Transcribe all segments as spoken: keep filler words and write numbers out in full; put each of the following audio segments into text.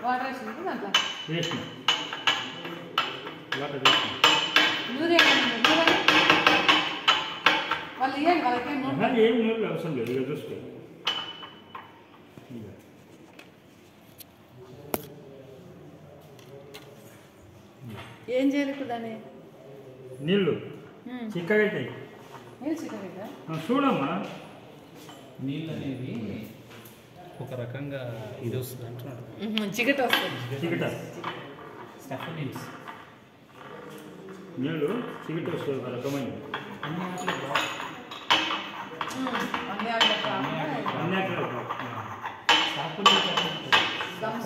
water వేసింది దాంట్లో వేసిన వాటర్ వేసిన నూనె నూనె వాళ్ళు ఇవ్వండి వాళ్ళకేం నూనె ఏం నూనె అవసరం లేదు ఇక చూసుకో ఏం చేయాలి ఇప్పుడు దాన్ని నీళ్ళు చిక్కగా అవుతాయి నీళ్ళు చిక్కగా చూడమ్మా నీళ్ళు అనేవి ఒక రకంగా ఇది వస్తుంది అంటున్నాడు చికెట్ వస్తుంది చికట స్టెఫనిన్స్ నీళ్ళు చికట వస్తుంది ఒక రకమైన అన్ని ఆటలు అన్ని ఆటలు అన్ని అక్కడ గమ్స్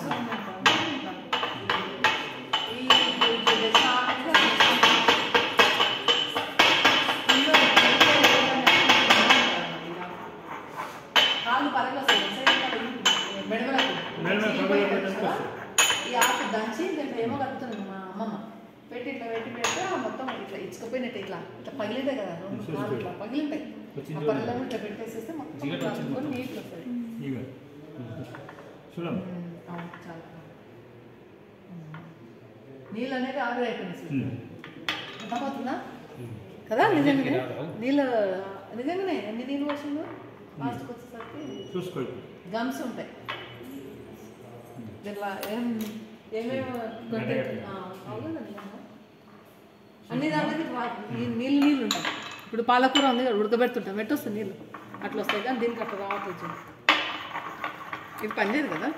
కాళ్ళు పరగలు ఈ ఆకు దంచి దీంట్లో ఏమో కలుపుతుంది మా అమ్మమ్మ పెట్టి ఇట్లా పెట్టి పెడితే మొత్తం ఇట్లా ఇచ్చుకుపోయినట్టు ఇట్లా ఇట్లా పగిలింటాయి కదా కాళ్ళు ఇట్లా పగిలింటాయి ఆ పళ్ళలో ఇట్లా పెట్టేసేస్తే మొత్తం కలుపుకొని నీళ్ళు వస్తుంది చూడమ్మా చాలా నీళ్ళు అనేది ఆవిరి అయిపోయినాయి అర్థమవుతుందా కదా నిజంగానే నీళ్ళు నిజంగానే ఎన్ని నీళ్ళు వచ్చిందో లాస్ట్కి వచ్చేసరికి చూసుకో గమ్స్ ఉంటాయి దీంట్లో ఏం ఏమేమి అవుతుందండి అన్ని దాంట్లోకి నీళ్ళు నీళ్ళు ఉంటాయి ఇప్పుడు పాలకూర ఉంది కదా ఉడకబెడుతుంటాం పెట్టొస్తాయి నీళ్ళు అట్లా వస్తాయి కానీ దీనికి అట్లా రావచ్చు ఇది పనిచేయదు కదా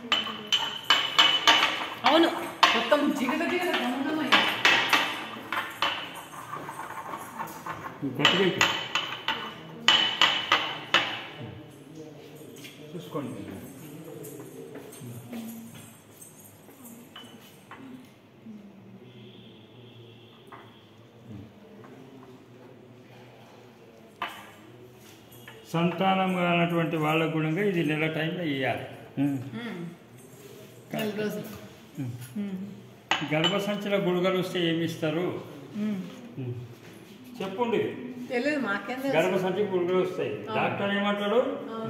అవును మొత్తం జిగట జిగట గమనమైంది గట్టిగా చూసుకోండి సంతానం కానటువంటి వాళ్ళ గుణంగా ఇది నెల టైంలో ఇవ్వాలి గర్భసంచిలో గుళికలు వస్తే ఏమి ఇస్తారు చెప్పండి తెలియదు మాకేం గర్భసంచికి గుళికలు వస్తాయి డాక్టర్ ఏమంటాడు